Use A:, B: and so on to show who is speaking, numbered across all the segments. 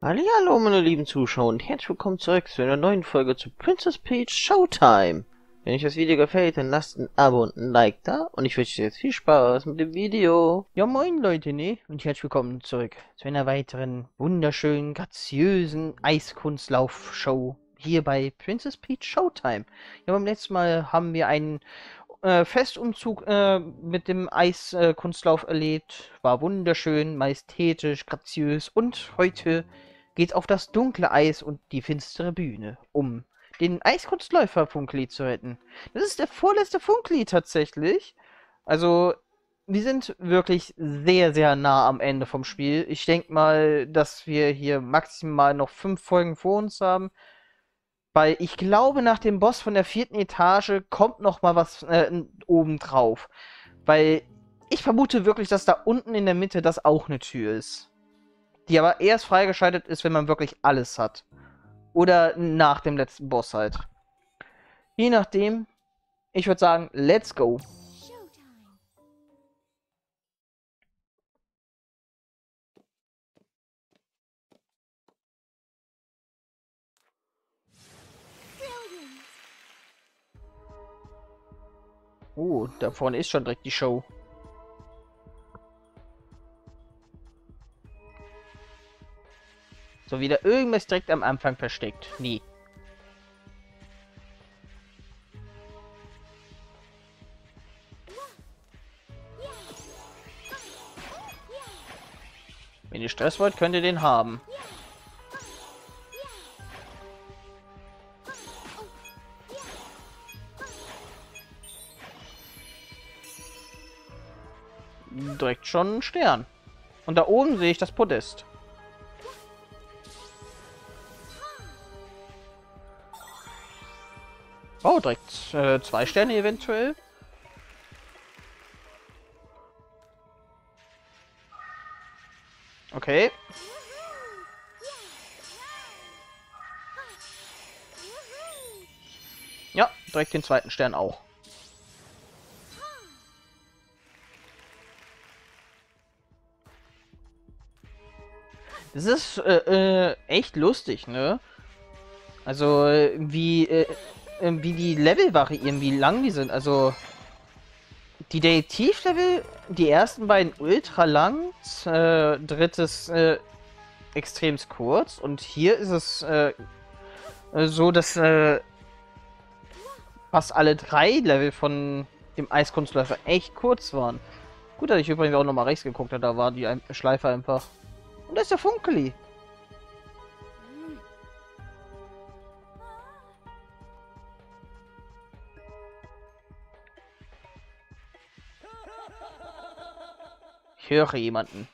A: Hallihallo, meine lieben Zuschauer und herzlich willkommen zurück zu einer neuen Folge zu Princess Peach Showtime. Wenn euch das Video gefällt, dann lasst ein Abo und ein Like da und ich wünsche euch jetzt viel Spaß mit dem Video.
B: Ja, moin Leute, ne? Und herzlich willkommen zurück zu einer weiteren wunderschönen, graziösen Eiskunstlauf-Show hier bei Princess Peach Showtime. Ja, beim letzten Mal haben wir einen Festumzug mit dem Eiskunstlauf erlebt. War wunderschön, majestätisch, graziös und heute geht's auf das dunkle Eis und die finstere Bühne, um den Eiskunstläufer Funkli zu retten. Das ist der vorletzte Funkli tatsächlich. Also wir sind wirklich sehr, sehr nah am Ende vom Spiel. Ich denke mal, dass wir hier maximal noch 5 Folgen vor uns haben. Weil ich glaube, nach dem Boss von der 4. Etage kommt noch mal was oben drauf. Weil ich vermute wirklich, dass da unten in der Mitte das auch eine Tür ist. Die aber erst freigeschaltet ist, wenn man wirklich alles hat. Oder nach dem letzten Boss halt. Je nachdem, ich würde sagen, let's go. Oh, da vorne ist schon direkt die Show. So, wieder irgendwas direkt am Anfang versteckt. Nee. Wenn ihr Stress wollt, könnt ihr den haben. Direkt schon ein Stern. Und da oben sehe ich das Podest. Oh, direkt 2 Sterne eventuell. Okay. Ja, direkt den 2. Stern auch. Das ist echt lustig, ne? Also wie die Level variieren, wie lang die sind. Also die Detektivlevel, die ersten beiden ultra lang, drittes extremst kurz und hier ist es so, dass fast alle 3 Level von dem Eiskunstläufer echt kurz waren. Gut, dass ich übrigens auch nochmal rechts geguckt habe, da war die Schleife einfach. Und da ist der Funkeli. Ich höre jemanden.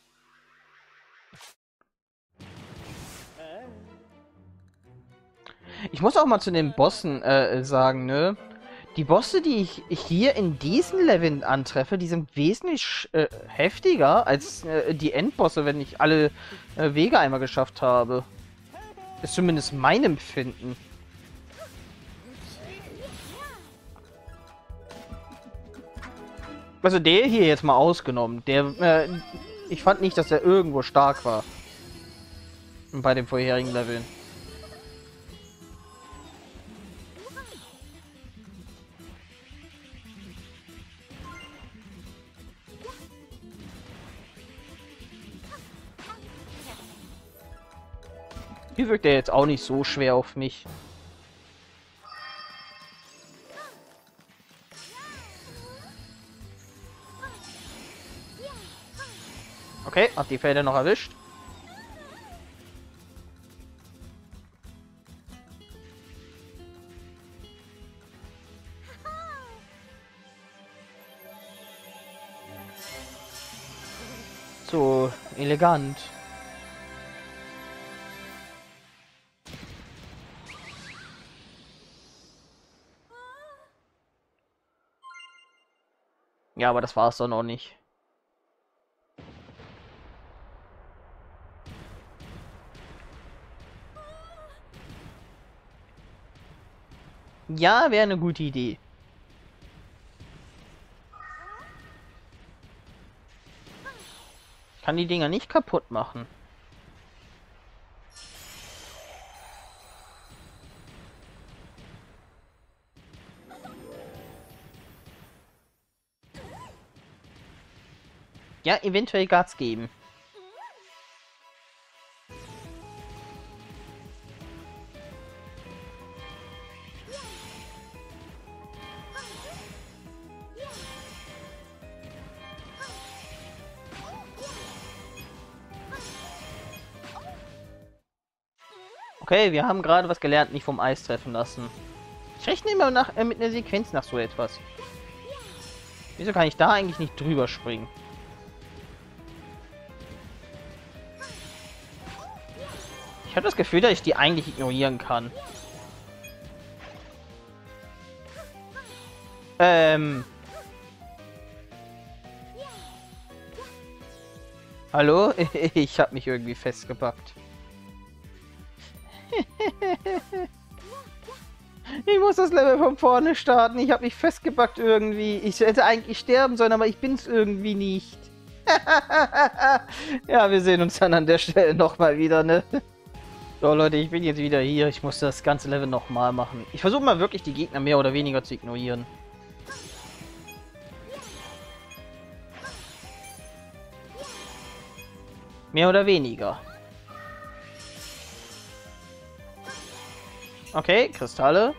B: Ich muss auch mal zu den Bossen sagen, ne? Die Bosse, die ich hier in diesen Leveln antreffe, die sind wesentlich heftiger als die Endbosse, wenn ich alle Wege einmal geschafft habe. Ist zumindest mein Empfinden. Also der hier jetzt mal ausgenommen. Ich fand nicht, dass er irgendwo stark war. Bei den vorherigen Leveln. Hier wirkt er jetzt auch nicht so schwer auf mich. Okay, hat die Felder noch erwischt. So, elegant. Ja, aber das war es doch noch nicht. Ja, wäre eine gute Idee. Kann die Dinger nicht kaputt machen. Ja, eventuell Gas geben. Okay, wir haben gerade was gelernt, nicht vom Eis treffen lassen. Ich rechne immer mit einer Sequenz nach so etwas. Wieso kann ich da eigentlich nicht drüber springen? Ich habe das Gefühl, dass ich die eigentlich ignorieren kann. Hallo? Ich habe mich irgendwie festgepackt. Ich muss das Level von vorne starten. Ich habe mich festgepackt irgendwie. Ich hätte eigentlich sterben sollen, aber ich bin's irgendwie nicht. Ja, wir sehen uns dann an der Stelle nochmal wieder, ne? So, Leute, ich bin jetzt wieder hier. Ich muss das ganze Level nochmal machen. Ich versuche mal wirklich die Gegner mehr oder weniger zu ignorieren. Mehr oder weniger. Okay, Kristalle.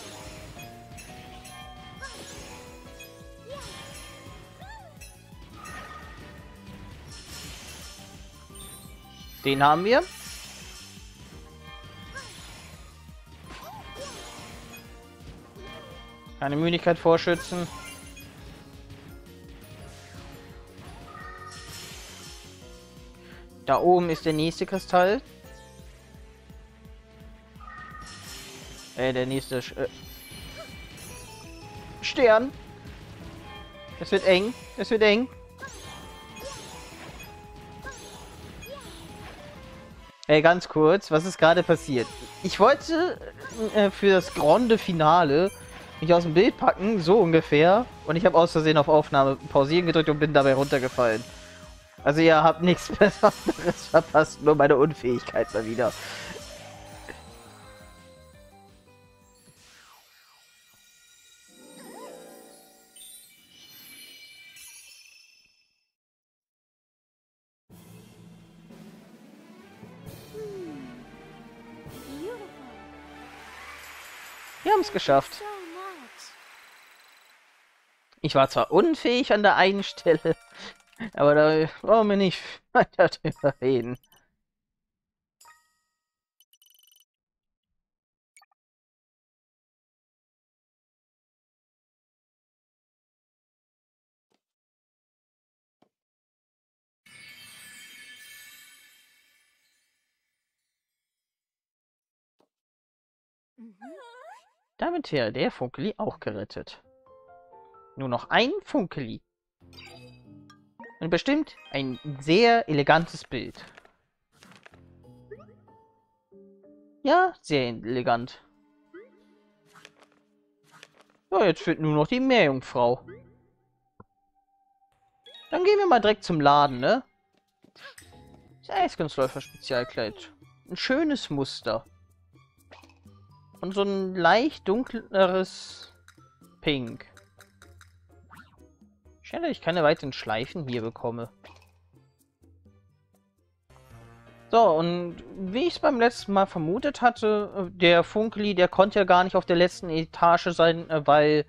B: Den haben wir. Keine Müdigkeit vorschützen. Da oben ist der nächste Kristall. Der nächste Stern. Das wird eng. Das wird eng. Ganz kurz, was ist gerade passiert? Ich wollte für das Grande Finale mich aus dem Bild packen, so ungefähr. Und ich habe aus Versehen auf Aufnahme pausieren gedrückt und bin dabei runtergefallen. Also ihr habt nichts Besonderes verpasst, nur meine Unfähigkeit mal wieder. Wir haben es geschafft. Ich war zwar unfähig an der einen Stelle, aber da brauchen wir nicht weiter drüber reden. Damit wäre der Funkeli auch gerettet. Nur noch ein Funkeli. Und bestimmt ein sehr elegantes Bild. Ja, sehr elegant. Ja, jetzt fehlt nur noch die Meerjungfrau. Dann gehen wir mal direkt zum Laden, ne? Das Eiskunstläufer Spezialkleid. Ein schönes Muster. Und so ein leicht dunkleres Pink. Schade, ich keine weiteren Schleifen hier bekomme. So, und wie ich es beim letzten Mal vermutet hatte, der Funkeli, der konnte ja gar nicht auf der letzten Etage sein, weil,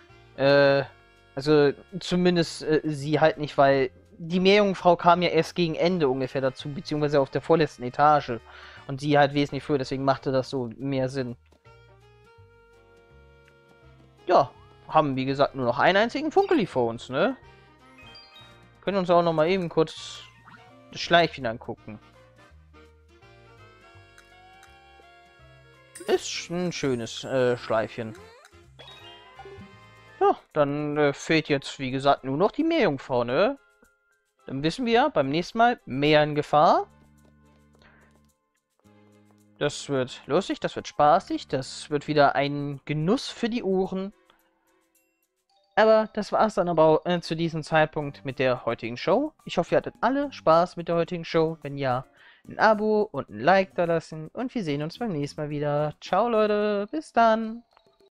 B: also zumindest sie halt nicht, weil die Meerjungfrau kam ja erst gegen Ende ungefähr dazu, beziehungsweise auf der vorletzten Etage. Und sie halt wesentlich früher, deswegen machte das so mehr Sinn. Ja, haben wie gesagt nur noch einen einzigen Funkeli vor uns, ne? Können uns auch noch mal eben kurz das Schleifchen angucken. Ist ein schönes Schleifchen. Ja, dann fehlt jetzt, wie gesagt, nur noch die Meerjungfrau, ne? Dann wissen wir beim nächsten Mal mehr in Gefahr. Das wird lustig, das wird spaßig, das wird wieder ein Genuss für die Ohren. Aber das war es dann aber zu diesem Zeitpunkt mit der heutigen Show. Ich hoffe, ihr hattet alle Spaß mit der heutigen Show. Wenn ja, ein Abo und ein Like da lassen. Und wir sehen uns beim nächsten Mal wieder. Ciao Leute, bis dann.